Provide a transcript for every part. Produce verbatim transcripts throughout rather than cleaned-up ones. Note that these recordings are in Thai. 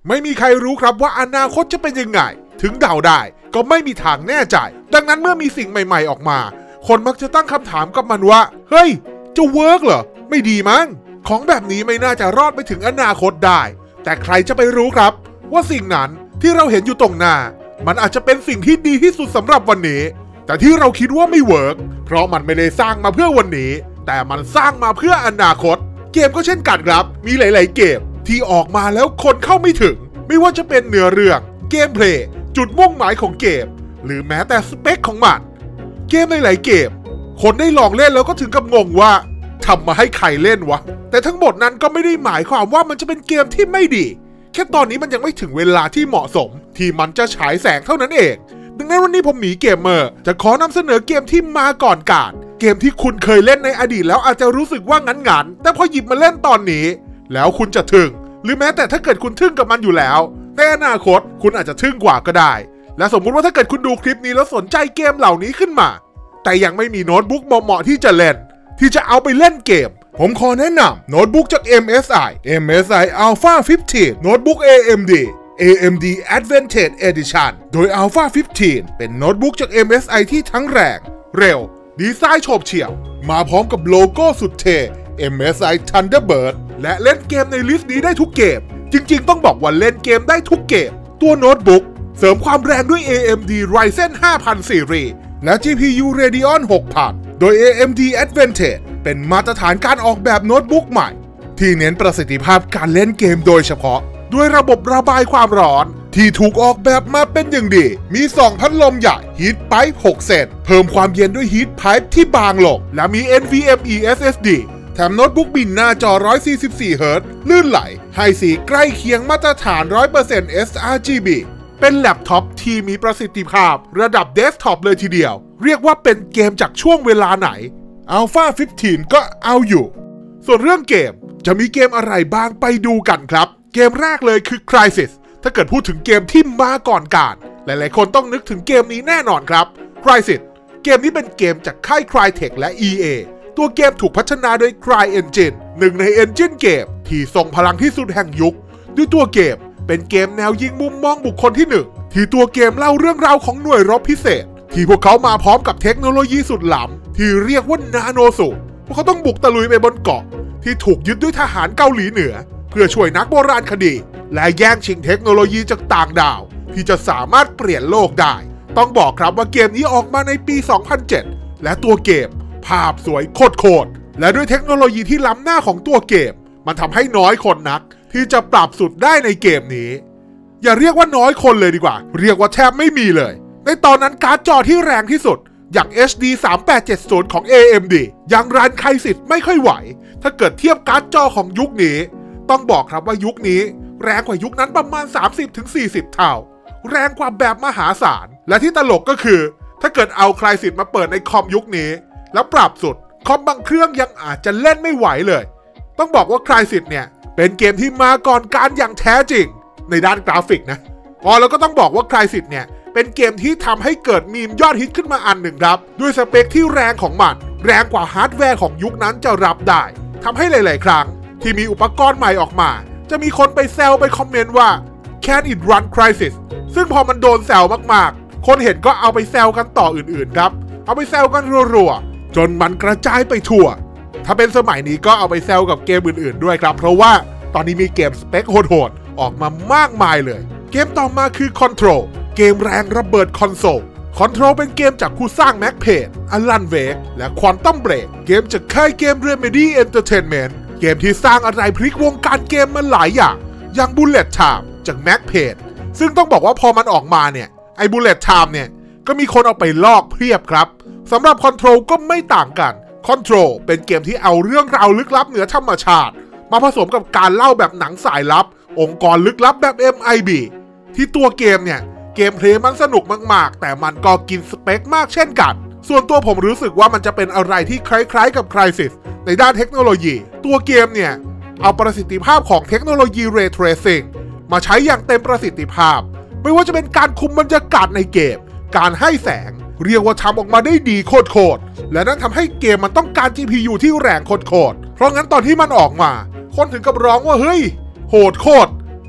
ไม่มีใครรู้ครับว่าอนาคตจะเป็นยังไงถึงเดาได้ก็ไม่มีทางแน่ใจดังนั้นเมื่อมีสิ่งใหม่ๆออกมาคนมักจะตั้งคำถามกับมันว่าเฮ้ยจะเวิร์กเหรอไม่ดีมั้งของแบบนี้ไม่น่าจะรอดไปถึงอนาคตได้แต่ใครจะไปรู้ครับว่าสิ่งนั้นที่เราเห็นอยู่ตรงหน้ามันอาจจะเป็นสิ่งที่ดีที่สุดสำหรับวันนี้แต่ที่เราคิดว่าไม่เวิร์กเพราะมันไม่ได้สร้างมาเพื่อวันนี้แต่มันสร้างมาเพื่ออนาคตเกมก็เช่นกันครับมีหลายๆเกมที่ออกมาแล้วคนเข้าไม่ถึงไม่ว่าจะเป็นเนื้อเรื่องเกมเพลย์จุดมุ่งหมายของเกมหรือแม้แต่สเปคของมันเกมหลายๆเกมคนได้ลองเล่นแล้วก็ถึงกับงงว่าทำมาให้ใครเล่นวะแต่ทั้งหมดนั้นก็ไม่ได้หมายความว่ามันจะเป็นเกมที่ไม่ดีแค่ตอนนี้มันยังไม่ถึงเวลาที่เหมาะสมที่มันจะฉายแสงเท่านั้นเองดังนั้นวันนี้ผมหมีเกมเมอร์จะขอนำเสนอเกมที่มาก่อนการเกมที่คุณเคยเล่นในอดีตแล้วอาจจะรู้สึกว่างันๆแต่พอหยิบมาเล่นตอนนี้แล้วคุณจะทึ่งหรือแม้แต่ถ้าเกิดคุณทึ่งกับมันอยู่แล้วในอนาคตคุณอาจจะทึ่งกว่าก็ได้และสมมุติว่าถ้าเกิดคุณดูคลิปนี้แล้วสนใจเกมเหล่านี้ขึ้นมาแต่ยังไม่มีโน้ตบุ๊กเหมาะๆที่จะเล่นที่จะเอาไปเล่นเกมผมขอแนะนำโน้ตบุ๊กจาก เอ็ม เอส ไอ เอ็ม เอส ไอ Alpha สิบห้า โน้ตบุ๊ก เอ เอ็ม ดี เอ เอ็ม ดี Advantage Edition โดย Alpha สิบห้า เป็นโน้ตบุ๊กจาก เอ็ม เอส ไอ ที่ทั้งแรงเร็วดีไซน์โฉบเฉี่ยวมาพร้อมกับโลโก้สุดเท่ เอ็ม เอส ไอ Thunderbird และเล่นเกมในลิสต์นี้ได้ทุกเกมจริงๆต้องบอกว่าเล่นเกมได้ทุกเกมตัวโน้ตบุ๊กเสริมความแรงด้วย เอ เอ็ม ดี Ryzen ห้าพัน Series และ จี พี ยู Radeon หกพัน โดย เอ เอ็ม ดี Advantage เป็นมาตรฐานการออกแบบโน้ตบุ๊กใหม่ที่เน้นประสิทธิภาพการเล่นเกมโดยเฉพาะด้วยระบบระบายความร้อนที่ถูกออกแบบมาเป็นอย่างดีมีสองพัดลมใหญ่ Heat Pipe หกเซนเพิ่มความเย็นด้วย Heat Pipe ที่บางลงและมี เอ็น วี เอ็ม อี เอส เอส ดี แถมโน้ตบุ๊กบินหน้าจอ หนึ่งร้อยสี่สิบสี่ เฮิร์ตซ์ ลื่นไหลให้สีใกล้เคียงมาตรฐาน ร้อยเปอร์เซ็นต์ เอส อาร์ จี บี เป็นแล็ปท็อปที่มีประสิทธิภาพระดับเดสก์ท็อปเลยทีเดียวเรียกว่าเป็นเกมจากช่วงเวลาไหน Alpha สิบห้า ก็เอาอยู่ส่วนเรื่องเกมจะมีเกมอะไรบ้างไปดูกันครับเกมแรกเลยคือ Crysis ถ้าเกิดพูดถึงเกมที่มาก่อนการหลายๆคนต้องนึกถึงเกมนี้แน่นอนครับ Crysis เกมนี้เป็นเกมจากค่าย Crytek และ อี เอ ตัวเกมถูกพัฒนาโดย CryEngine หนึ่งใน Engine เกมที่ทรงพลังที่สุดแห่งยุคด้วยตัวเกมเป็นเกมแนวยิงมุมมองบุคคลที่หนึ่งที่ตัวเกมเล่าเรื่องราวของหน่วยรบพิเศษที่พวกเขามาพร้อมกับเทคโนโลยีสุดล้ำที่เรียกว่านาโนสูตรพวกเขาต้องบุกตะลุยไปบนเกาะที่ถูกยึดด้วยทหารเกาหลีเหนือเพื่อช่วยนักโบราณคดีและแย่งชิงเทคโนโลยีจากต่างดาวที่จะสามารถเปลี่ยนโลกได้ต้องบอกครับว่าเกมนี้ออกมาในปี สองพันเจ็ด และตัวเกมภาพสวยโคตรๆและด้วยเทคโนโลยีที่ล้ำหน้าของตัวเกมมันทำให้น้อยคนนักที่จะปรับสุดได้ในเกมนี้อย่าเรียกว่าน้อยคนเลยดีกว่าเรียกว่าแทบไม่มีเลยในตอนนั้นการ์ดจอที่แรงที่สุดอย่าง เอช ดี สามแปดเจ็ดศูนย์ ของ เอ เอ็ม ดี ยังรันCrysisไม่ค่อยไหวถ้าเกิดเทียบการ์ดจอของยุคนี้ต้องบอกครับว่ายุคนี้แรงกว่ายุคนั้นประมาณ สามสิบถึงสี่สิบ เท่าแรงกว่าแบบมหาศาลและที่ตลกก็คือถ้าเกิดเอาCrysisมาเปิดในคอมยุคนี้แล้วปรับสุดคอมบางเครื่องยังอาจจะเล่นไม่ไหวเลยต้องบอกว่าCrysisเนี่ยเป็นเกมที่มาก่อนการอย่างแท้จริงในด้านกราฟิกนะอ๋อแล้วก็ต้องบอกว่าCrysisเนี่ยเป็นเกมที่ทำให้เกิดมีมยอดฮิตขึ้นมาอันหนึ่งครับด้วยสเปคที่แรงของมันแรงกว่าฮาร์ดแวร์ของยุคนั้นจะรับได้ทำให้หลายๆครั้งที่มีอุปกรณ์ใหม่ออกมาจะมีคนไปแซวไปคอมเมนต์ว่า Can it run Crysis ซึ่งพอมันโดนแซวมากๆคนเห็นก็เอาไปแซวกันต่ออื่นๆครับเอาไปแซวกันรัวๆจนมันกระจายไปทั่วถ้าเป็นสมัยนี้ก็เอาไปแซวกับเกมอื่นๆด้วยครับเพราะว่าตอนนี้มีเกมสเปคโหดๆออกมามากมายเลยเกมต่อมาคือ Control เกมแรงระเบิดคอนโซล Control เป็นเกมจากผู้สร้าง Macpage อลันเวกและ Quantum Break เกมจากค่ายเกม Remedy Entertainment เกมที่สร้างอะไรพลิกวงการเกมมาหลายอย่างอย่าง Bullet Time จาก Macpage ซึ่งต้องบอกว่าพอมันออกมาเนี่ยไอ้ Bullet Time เนี่ยก็มีคนเอาไปลอกเพียบครับสำหรับ Control ก็ไม่ต่างกัน Control เป็นเกมที่เอาเรื่องราวลึกลับเหนือธรรมชาติมาผสมกับการเล่าแบบหนังสายลับองค์กรลึกลับแบบ เอ็ม ไอ บี ที่ตัวเกมเนี่ยเกมเพลย์มันสนุกมากๆแต่มันก็กินสเปคมากเช่นกันส่วนตัวผมรู้สึกว่ามันจะเป็นอะไรที่คล้ายๆกับ Crysis ในด้านเทคโนโลยีตัวเกมเนี่ยเอาประสิทธิภาพของเทคโนโลยี Ray Tracing มาใช้อย่างเต็มประสิทธิภาพไม่ว่าจะเป็นการคุมบรรยากาศในเกมการให้แสงเรียกว่าทำออกมาได้ดีโคตรๆและนั่นทำให้เกมมันต้องการ จี พี ยู ที่แรงโคตรๆเพราะงั้นตอนที่มันออกมาคนถึงกับร้องว่าเฮ้ยโหดโคตร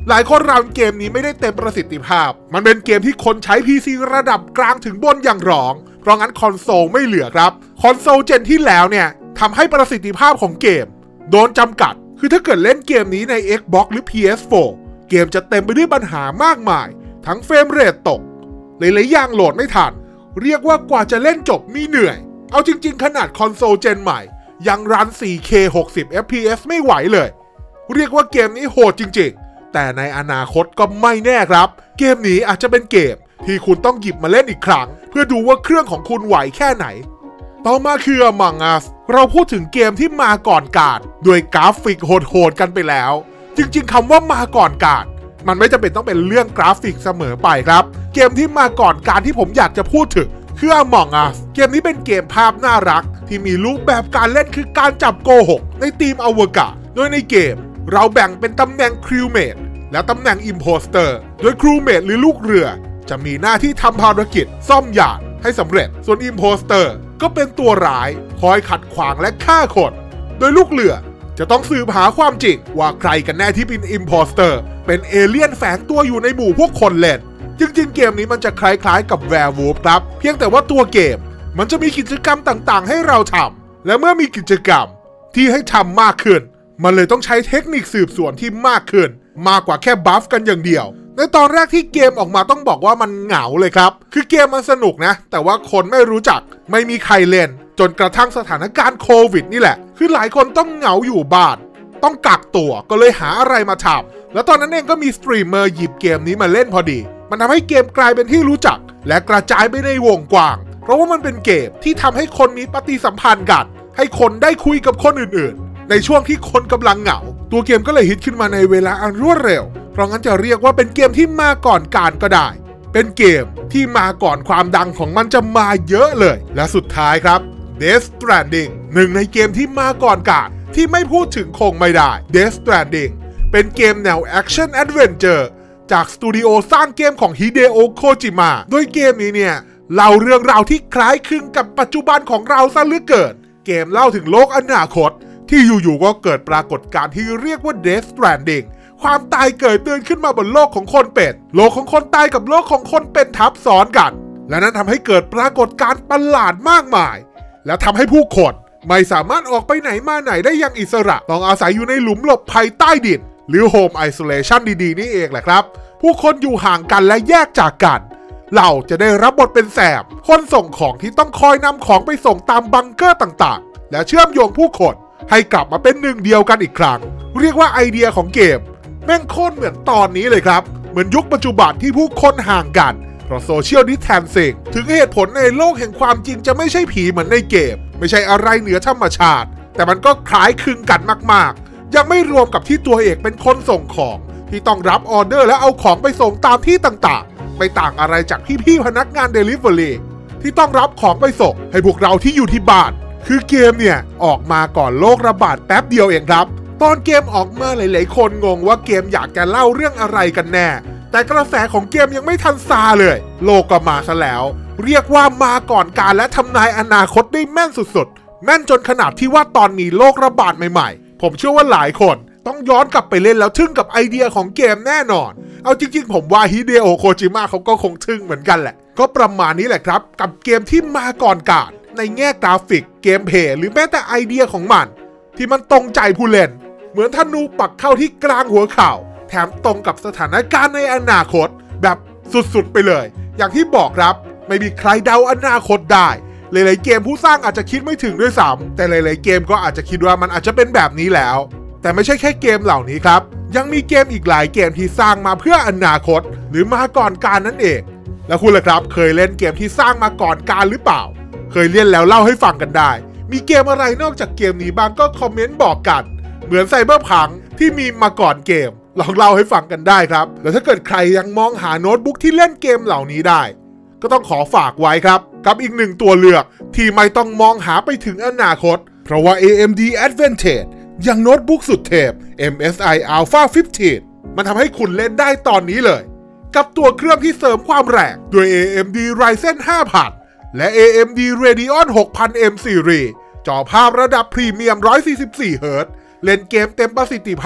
หลายคนรันเกมนี้ไม่ได้เต็มประสิทธิภาพมันเป็นเกมที่คนใช้ พี ซี ระดับกลางถึงบนอย่างร้องเพราะงั้นคอนโซลไม่เหลือครับคอนโซลเจนที่แล้วเนี่ยทำให้ประสิทธิภาพของเกมโดนจำกัดคือถ้าเกิดเล่นเกมนี้ใน Xbox หรือ พี เอส โฟร์ เกมจะเต็มไปด้วยปัญหามากมายทั้งเฟรมเรทตกหลายๆอย่างโหลดไม่ทันเรียกว่ากว่าจะเล่นจบมีเหนื่อยเอาจริงๆขนาดคอนโซลเจนใหม่ยังรัน โฟร์เค หกสิบ เอฟ พี เอส ไม่ไหวเลยเรียกว่าเกมนี้โหดจริงๆแต่ในอนาคตก็ไม่แน่ครับเกมนี้อาจจะเป็นเกมที่คุณต้องหยิบมาเล่นอีกครั้งเพื่อดูว่าเครื่องของคุณไหวแค่ไหนต่อมาคือ Among Us เราพูดถึงเกมที่มาก่อนการด้วยกราฟิกโหดๆกันไปแล้วจริงๆคำว่ามาก่อนการมันไม่จำเป็นต้องเป็นเรื่องกราฟิกเสมอไปครับเกมที่มาก่อนการที่ผมอยากจะพูดถึงคือ Among Us เกมนี้เป็นเกมภาพน่ารักที่มีรูปแบบการเล่นคือการจับโกหกในทีมอวกาศโดยในเกมเราแบ่งเป็นตำแหน่งครูเมทและตำแหน่งอิมโพสเตอร์โดยครูเมทหรือลูกเรือจะมีหน้าที่ทำภารกิจซ่อมยานให้สำเร็จส่วนอิมโพสเตอร์ก็เป็นตัวร้ายคอยขัดขวางและฆ่าคนโดยลูกเรือจะต้องสืบหาความจริงว่าใครกันแน่ที่เป็นอิมโพสเตอร์เป็นเอเลี่ยนแฝงตัวอยู่ในหมู่พวกคนเล่นจริงๆเกมนี้มันจะคล้ายๆกับแวร์วูฟครับเพียงแต่ว่าตัวเกมมันจะมีกิจกรรมต่างๆให้เราทำและเมื่อมีกิจกรรมที่ให้ทำมากขึ้นมันเลยต้องใช้เทคนิคสืบสวนที่มากขึ้นมากกว่าแค่บัฟกันอย่างเดียวในตอนแรกที่เกมออกมาต้องบอกว่ามันเหงาเลยครับคือเกมมันสนุกนะแต่ว่าคนไม่รู้จักไม่มีใครเล่นจนกระทั่งสถานการณ์โควิดนี่แหละคือหลายคนต้องเหงาอยู่บ้านต้องกักตัวก็เลยหาอะไรมาทำแล้วตอนนั้นเองก็มีสตรีมเมอร์หยิบเกมนี้มาเล่นพอดีมันทำให้เกมกลายเป็นที่รู้จักและกระจายไปในวงกว้างเพราะว่ามันเป็นเกมที่ทำให้คนมีปฏิสัมพันธ์กันให้คนได้คุยกับคนอื่นๆในช่วงที่คนกำลังเหงาตัวเกมก็เลยฮิตขึ้นมาในเวลาอันรวดเร็วเพราะงั้นจะเรียกว่าเป็นเกมที่มาก่อนการก็ได้เป็นเกมที่มาก่อนความดังของมันจะมาเยอะเลยและสุดท้ายครับ Death Stranding หนึ่งในเกมที่มาก่อนการที่ไม่พูดถึงคงไม่ได้ Death Stranding เป็นเกมแนว Action Adventure จากสตูดิโอสร้างเกมของฮิเดโอะโคจิมะโดยเกมนี้เนี่ยเล่าเรื่องราวที่คล้ายคลึงกับปัจจุบันของเราซะเหลือเกินเกมเล่าถึงโลกอนาคตที่อยู่ๆก็เกิดปรากฏการณ์ที่เรียกว่า Death Stranding ความตายเกิดตื่นขึ้นมาบนโลกของคนเป็นโลกของคนตายกับโลกของคนเป็นทับซ้อนกันและนั้นทำให้เกิดปรากฏการณ์ประหลาดมากมายและทำให้ผู้คนไม่สามารถออกไปไหนมาไหนได้อย่างอิสระต้องอาศัยอยู่ในหลุมหลบภัยใต้ดินหรือ Home Isolation ดีๆนี่เองแหละครับผู้คนอยู่ห่างกันและแยกจากกันเราจะได้รับบทเป็นแซมคนส่งของที่ต้องคอยนำของไปส่งตามบังเกอร์ต่างๆและเชื่อมโยงผู้คนให้กลับมาเป็นหนึ่งเดียวกันอีกครั้งเรียกว่าไอเดียของเกมแม่งโคตรเหมือนตอนนี้เลยครับเหมือนยุคปัจจุบันที่ผู้คนห่างกันเพราะโซเชียลดิสแทนซิ่งถึงเหตุผลในโลกแห่งความจริงจะไม่ใช่ผีเหมือนในเกมไม่ใช่อะไรเหนือธรรมชาติแต่มันก็คล้ายคลึงกันมากๆยังไม่รวมกับที่ตัวเอกเป็นคนส่งของที่ต้องรับออเดอร์และเอาของไปส่งตามที่ต่างๆไม่ต่างอะไรจากพี่ๆพนักงาน Delivery ที่ต้องรับของไปส่งให้พวกเราที่อยู่ที่บ้านคือเกมเนี่ยออกมาก่อนโรคระบาดแป๊บเดียวเองครับตอนเกมออกมาหลายๆคนงงว่าเกมอยากจะเล่าเรื่องอะไรกันแน่แต่กระแสของเกมยังไม่ทันซาเลยโลกก็มาซะแล้วเรียกว่ามาก่อนการและทำนายอนาคตได้แม่นสุดๆแม่นจนขนาดที่ว่าตอนมีโรคระบาดใหม่ๆผมเชื่อว่าหลายคนต้องย้อนกลับไปเล่นแล้วทึ่งกับไอเดียของเกมแน่นอนเอาจริงๆผมว่าฮิเดโอะโคจิมะเขาก็คงทึ่งเหมือนกันแหละก็ประมาณนี้แหละครับกับเกมที่มาก่อนการในแง่กราฟิกเกมเพลย์หรือแม้แต่ไอเดียของมันที่มันตรงใจผู้เล่นเหมือนธนูปักเข้าที่กลางหัวเข่าแถมตรงกับสถานการณ์ในอนาคตแบบสุดๆไปเลยอย่างที่บอกครับไม่มีใครเดาอนาคตได้หลายๆเกมผู้สร้างอาจจะคิดไม่ถึงด้วยซ้ำแต่หลายๆเกมก็อาจจะคิดว่ามันอาจจะเป็นแบบนี้แล้วแต่ไม่ใช่แค่เกมเหล่านี้ครับยังมีเกมอีกหลายเกมที่สร้างมาเพื่ออนาคตหรือมาก่อนการนั่นเองแล้วคุณล่ะครับเคยเล่นเกมที่สร้างมาก่อนการหรือเปล่าเคยเล่นแล้วเล่าให้ฟังกันได้มีเกมอะไรนอกจากเกมนี้บ้างก็คอมเมนต์บอกกันเหมือนไซเบอร์พังที่มีมาก่อนเกมลองเล่าให้ฟังกันได้ครับแล้วถ้าเกิดใครยังมองหาโน้ตบุ๊กที่เล่นเกมเหล่านี้ได้ก็ต้องขอฝากไว้ครับกับอีกหนึ่งตัวเลือกที่ไม่ต้องมองหาไปถึงอนาคตเพราะว่า เอ เอ็ม ดี Advantage อย่างโน้ตบุ๊กสุดเทพ เอ็ม เอส ไอ Alpha สิบห้า มันทำให้คุณเล่นได้ตอนนี้เลยกับตัวเครื่องที่เสริมความแรงด้วย เอ เอ็ม ดี Ryzen ห้าพัน และ เอ เอ็ม ดี Radeon หกพัน เอ็ม Series จอภาพระดับพรีเมียมหนึ่งร้อยสี่สิบสี่เฮิร์ตซ์เล่นเกมเต็มประสิทธิภาพ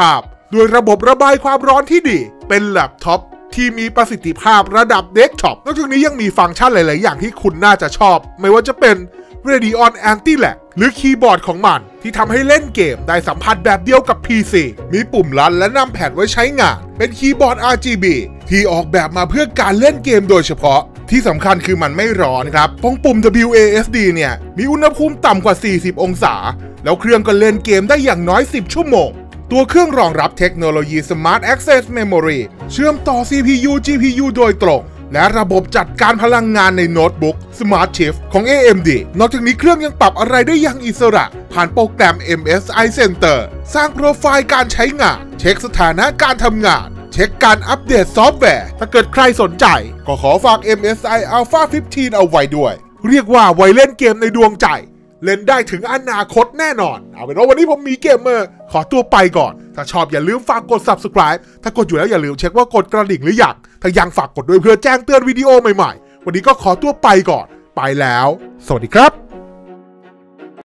ด้วยระบบระบายความร้อนที่ดีเป็นแล็ปท็อปที่มีประสิทธิภาพระดับเดสก์ท็อปนอกจากนี้ยังมีฟังก์ชันหลายๆอย่างที่คุณน่าจะชอบไม่ว่าจะเป็น Radeon Anti-Lag หรือคีย์บอร์ดของมันที่ทำให้เล่นเกมได้สัมผัสแบบเดียวกับ พี ซี มีปุ่มลัดและนำแพดไว้ใช้งานเป็นคีย์บอร์ด อาร์ จี บี ที่ออกแบบมาเพื่อการเล่นเกมโดยเฉพาะที่สำคัญคือมันไม่ร้อนครับตรงปุ่ม ดับเบิลยู เอ เอส ดี เนี่ยมีอุณหภูมิต่ำกว่าสี่สิบองศาแล้วเครื่องก็เล่นเกมได้อย่างน้อยสิบชั่วโมงตัวเครื่องรองรับเทคโนโลยี Smart Access Memory เชื่อมต่อ ซี พี ยู จี พี ยู โดยตรงและระบบจัดการพลังงานในโน้ตบุ๊ก Smart Shift ของ เอ เอ็ม ดี นอกจากนี้เครื่องยังปรับอะไรได้อย่างอิสระผ่านโปรแกรม เอ็ม เอส ไอ Center สร้างโปรไฟล์การใช้งานเช็คสถานะการทำงานเช็คการอัปเดตซอฟต์แวร์ถ้าเกิดใครสนใจก็ขอฝาก เอ็ม เอส ไอ Alpha สิบห้า เอาไว้ด้วยเรียกว่าไว้เล่นเกมในดวงใจเล่นได้ถึงอนาคตแน่นอนเอาเป็นว่าวันนี้ผมมีเกมเมอร์ขอตัวไปก่อนถ้าชอบอย่าลืมฝากกด Subscribe ถ้ากดอยู่แล้วอย่าลืมเช็คว่ากดกระดิ่งหรือยังถ้ายังฝากกดด้วยเพื่อแจ้งเตือนวิดีโอใหม่ๆวันนี้ก็ขอตัวไปก่อนไปแล้วสวัสดีครับ